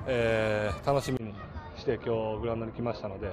楽しみにして今日グラウンドに来ましたので。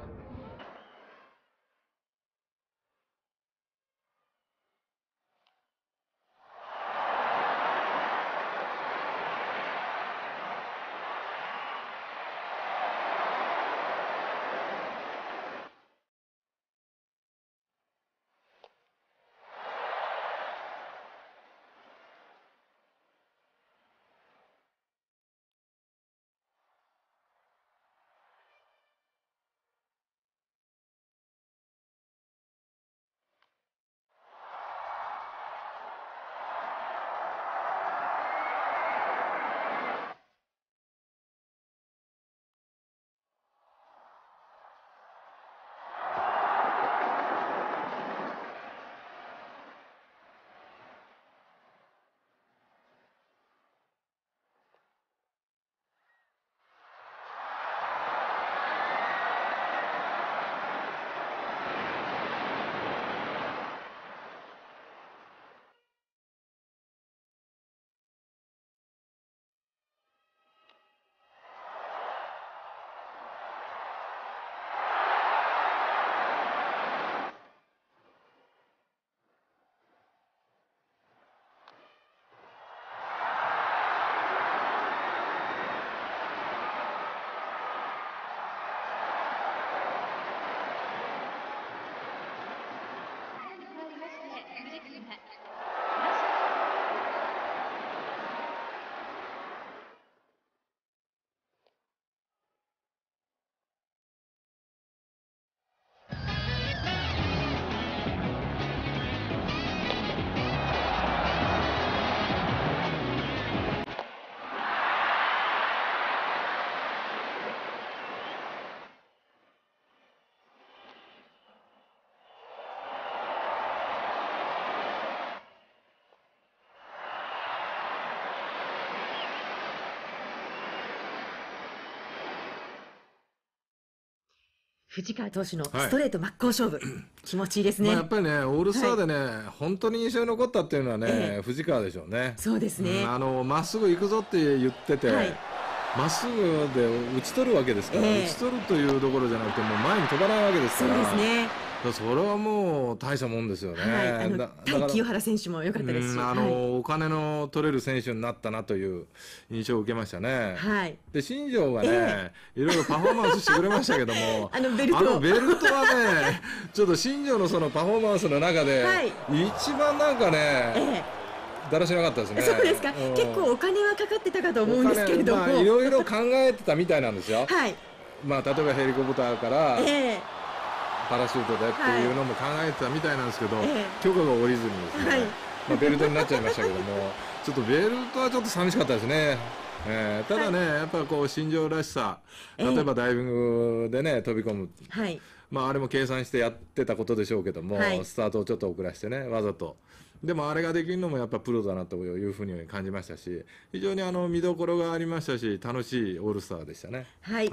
藤川投手のストレート真っ向勝負、気持ちいいですね。 やっぱりね、オールスターでね、本当に印象に残ったっていうのはね、藤川でしょうね。 そうですね。 まっすぐ行くぞって言ってて、まっすぐで打ち取るわけですから、打ち取るというところじゃなくて、もう前に飛ばないわけですから。 そうですね。 それはもう大したもんですよね。 対清原選手も良かったですし、 お金の取れる選手になったなという印象を受けましたね。で、新庄がね、いろいろパフォーマンスしてくれましたけども、ベルトはね、ちょっと新庄のそのパフォーマンスの中で、一番なんかね、だらしなかったですね。 そうですか。結構お金はかかってたかと思うんですけれども、 いろいろ考えてたみたいなんですよ。例えばヘリコプターから、パラシュートでっていうのも考えてたみたいなんですけど、許可が下りずにですね、ベルトになっちゃいましたけども、ちょっとベルトはちょっと寂しかったですね。ただね、やっぱこう新庄らしさ、例えばダイビングでね飛び込む、あれも計算してやってたことでしょうけども、スタートをちょっと遅らせてね、わざと。でもあれができるのもやっぱプロだなというふうに感じましたし、非常に見どころがありましたし、楽しいオールスターでしたね。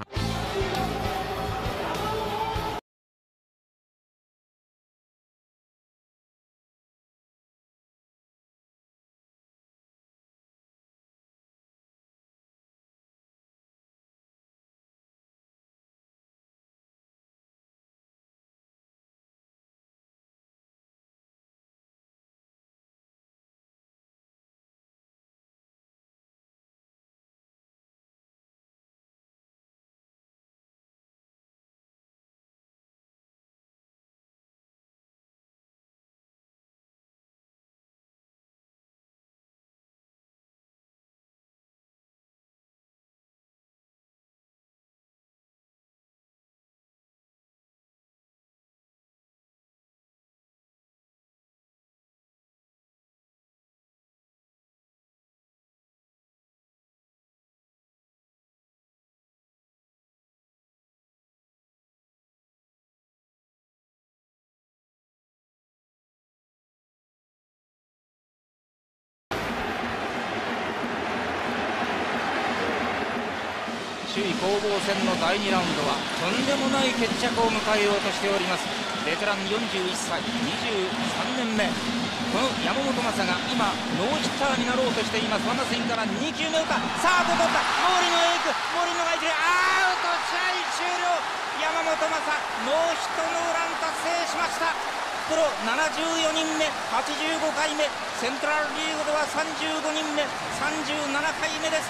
首位攻防戦の第2ラウンドはとんでもない決着を迎えようとしております。ベテラン41歳、23年目この山本昌が今ノーヒッターになろうとしています。ワンダスインから2球目打った。さあどう取った。森野へ行く。森野がいてアウト。試合終了。山本昌ノーヒットノーラン達成しました。プロ74人目、85回目、セントラルリーグでは35人目、37回目です。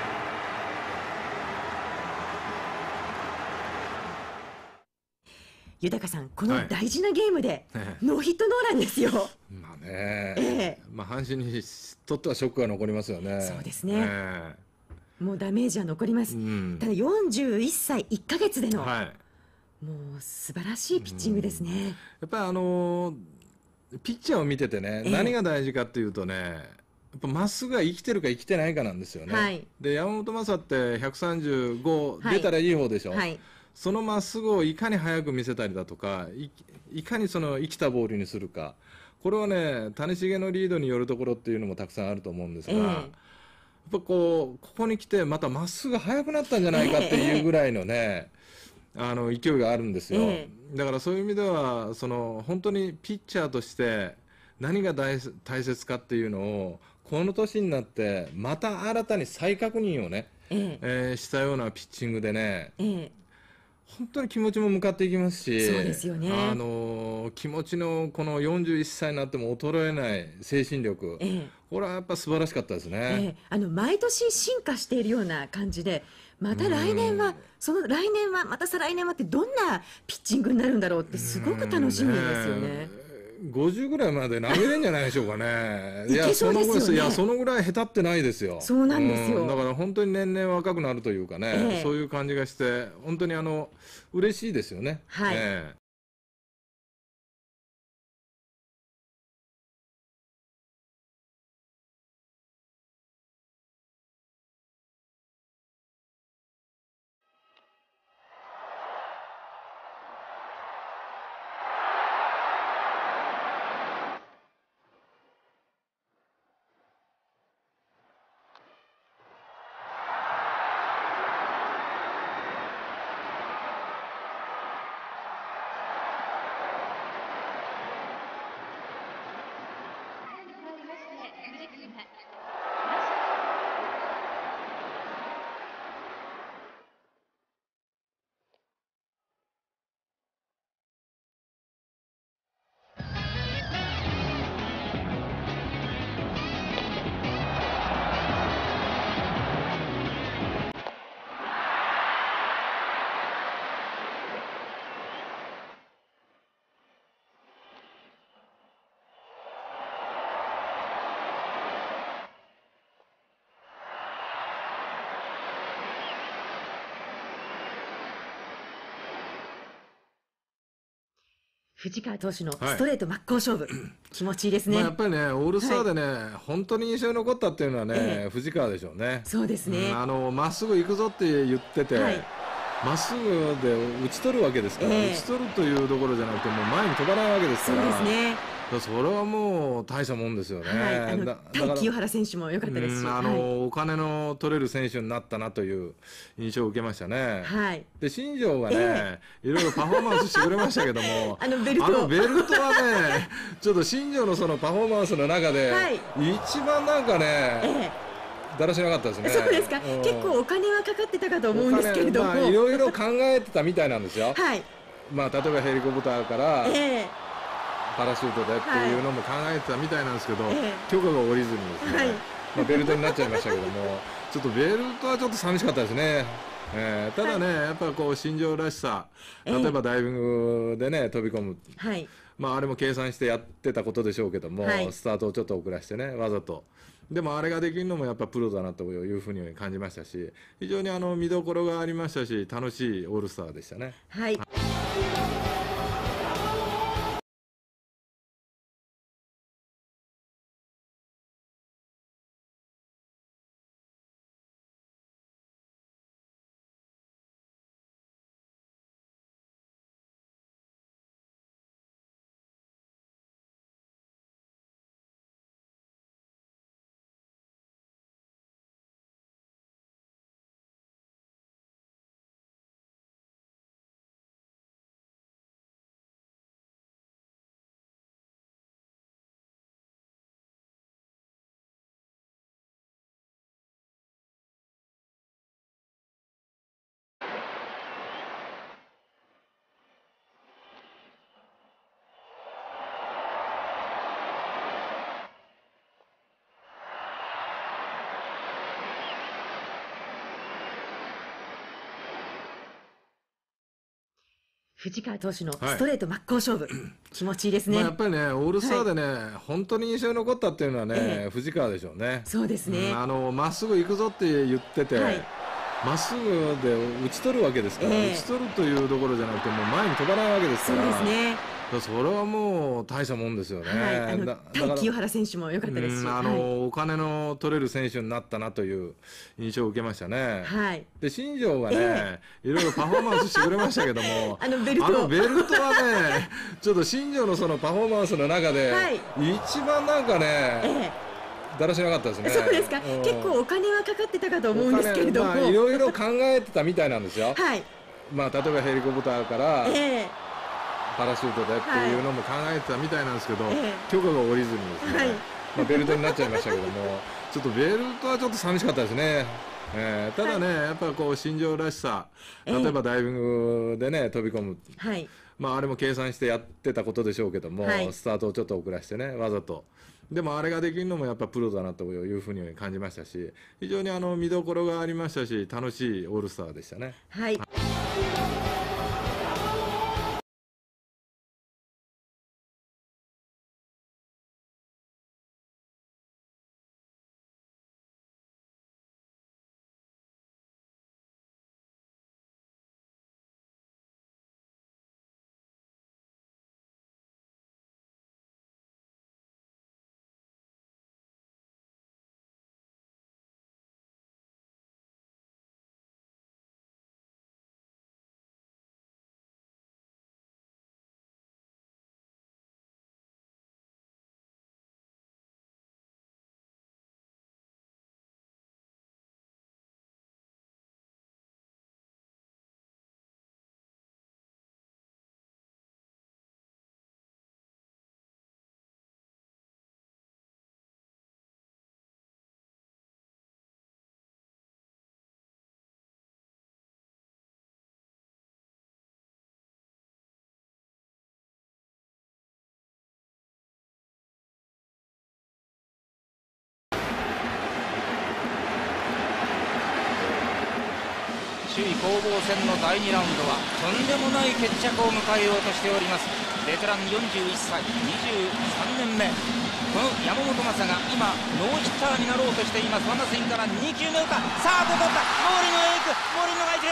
豊さん、この大事なゲームでノーヒットノーランですよ。 まあね、まあ阪神にとってはショックが残りますよね。 そうですね。もうダメージは残ります。ただ41歳1ヶ月での、もう素晴らしいピッチングですね。 やっぱりピッチャーを見ててね、何が大事かっていうとね、やっぱまっすぐが生きてるか生きてないかなんですよね。で山本昌って135出たらいい方でしょ。そのまっすぐをいかに速く見せたりだとか、いかにその生きたボールにするか、これはね、谷繁のリードによるところっていうのもたくさんあると思うんですが、やっぱここに来て、またまっすぐ速くなったんじゃないかっていうぐらいのね、勢いがあるんですよ。だからそういう意味では、本当にピッチャーとして何が大切かっていうのを、この年になって、また新たに再確認をね、したようなピッチングでね、本当に気持ちも向かっていきますし、 そうですよね。 気持ちのこの41歳になっても衰えない精神力、これはやっぱ素晴らしかったですね。 毎年進化しているような感じで、また来年は、その来年は、また再来年はってどんなピッチングになるんだろうってすごく楽しみですよね。 50ぐらいまで投げれるんじゃないでしょうかね。 いや、そのぐらい下手ってないですよ。 そうなんですよ。 だから本当に年々若くなるというかね、そういう感じがして、本当に嬉しいですよね。 藤川投手のストレート真っ向勝負、気持ちいいですね。 やっぱりね、オールスターでね、本当に印象に残ったっていうのはね、藤川でしょうね。 そうですね。 まっすぐ行くぞって言ってて、まっすぐで打ち取るわけですから、打ち取るというところじゃなくて、もう前に飛ばないわけですから。 そうですね。 それはもう大したもんですよね。 対清原選手も良かったですし、 お金の取れる選手になったなという印象を受けましたね。で新庄がね、いろいろパフォーマンスしてくれましたけども、ベルトはね、ちょっと新庄のそのパフォーマンスの中で、一番なんかね、だらしなかったですね。 そうですか。結構お金はかかってたかと思うんですけれども、 いろいろ考えてたみたいなんですよ。まあ例えばヘリコプターからパラシュートでっていうのも考えてたみたいなんですけど、許可が下りずにですね、ベルトになっちゃいましたけども、ちょっとベルトはちょっと寂しかったですね。ただね、やっぱこう新庄らしさ、例えばダイビングでね飛び込む、まああれも計算してやってたことでしょうけども、スタートをちょっと遅らせてね、わざと。でもあれができるのもやっぱプロだなというふうに感じましたし、非常に見どころがありましたし、楽しいオールスターでしたね。 藤川投手のストレート真っ向勝負、気持ちいいですね。 やっぱりね、オールスターでね、本当に印象に残ったっていうのはね、藤川でしょうね。 そうですね。 まっすぐ行くぞって言ってて、まっすぐで打ち取るわけですから、打ち取るというところじゃなくて、もう前に飛ばないわけですから。 そうですね。 それはもう大したもんですよね。 対清原選手も良かったですし、 お金の取れる選手になったなという印象を受けましたね。で、新庄がね、いろいろパフォーマンスしてくれましたけども、ベルトはね、ちょっと新庄のそのパフォーマンスの中で、一番なんかね、だらしなかったですね。 そうですか。結構お金はかかってたかと思うんですけれども、 いろいろ考えてたみたいなんですよ。例えばヘリコプターからパラシュートでっていうのも考えてたみたいなんですけど、許可が下りずにですね、ベルトになっちゃいましたけども、ちょっとベルトはちょっと寂しかったですね。ただね、やっぱこう新庄らしさ、例えばダイビングでね飛び込む、あれも計算してやってたことでしょうけども、スタートをちょっと遅らせてね、わざと。でもあれができるのもやっぱプロだなというふうに感じましたし、非常に見どころがありましたし、楽しいオールスターでしたね。 首位攻防戦の第2ラウンドはとんでもない決着を迎えようとしております。ベテラン41歳23年目、この山本昌が今ノーヒッターになろうとしています。ワンダースインから2球目打った、さあどう取った、毛利のエイク、毛利のがいて、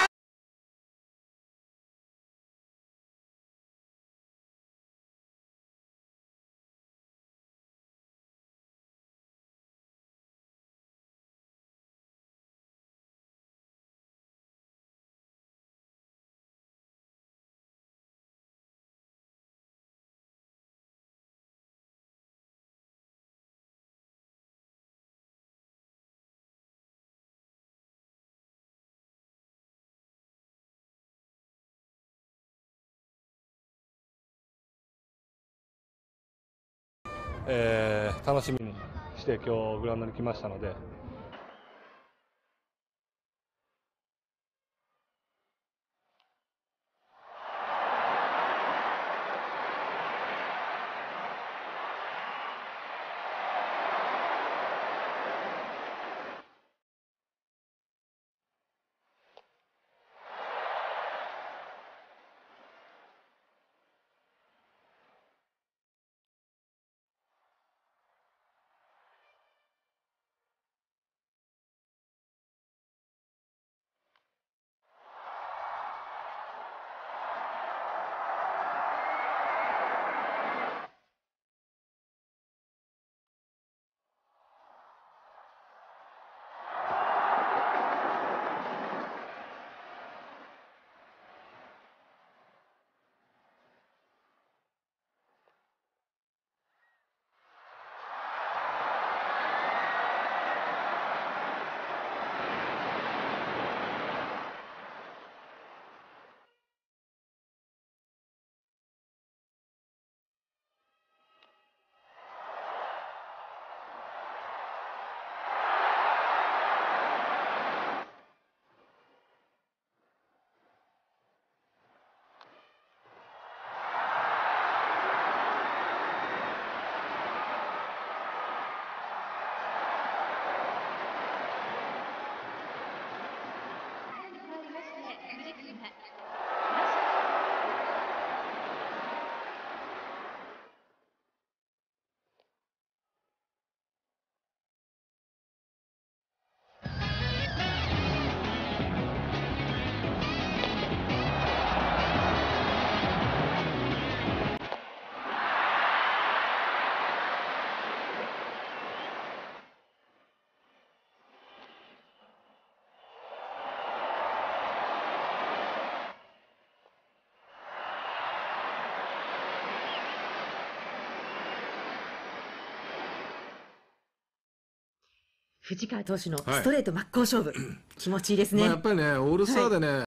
楽しみにして今日グラウンドに来ましたので。 藤川投手のストレート真っ向勝負、気持ちいいですね。 やっぱりね、オールスターでね、